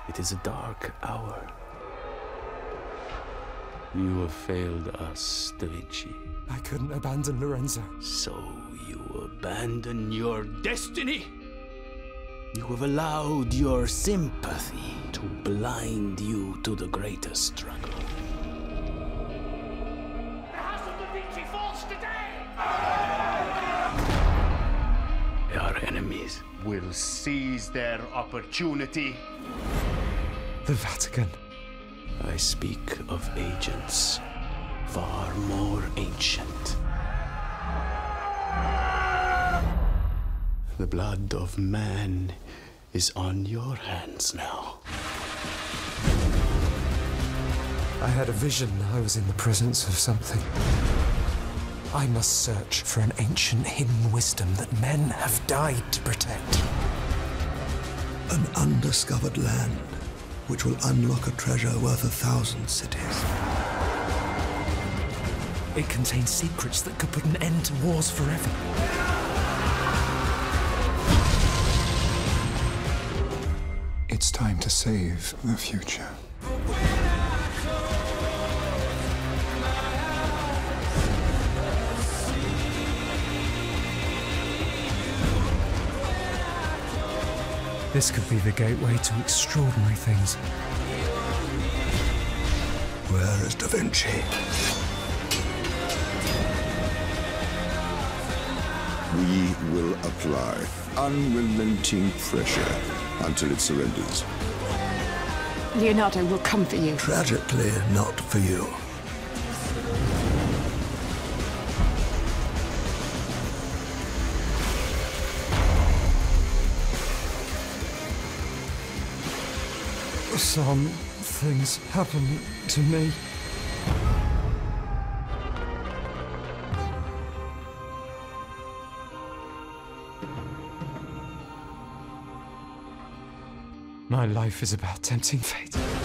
It is a dark hour. You have failed us, Da Vinci. I couldn't abandon Lorenzo. So you abandon your destiny? You have allowed your sympathy to blind you to the greater struggle. The house of Da Vinci falls today! Our enemies will seize their opportunity. The Vatican. I speak of agents far more ancient. The blood of man is on your hands now. I had a vision. I was in the presence of something. I must search for an ancient hidden wisdom that men have died to protect. An undiscovered land which will unlock a treasure worth 1,000 cities. It contains secrets that could put an end to wars forever. It's time to save the future. This could be the gateway to extraordinary things. Where is Da Vinci? We will apply unrelenting pressure until it surrenders. Leonardo will come for you. Tragically, not for you. Some things happen to me. My life is about tempting fate.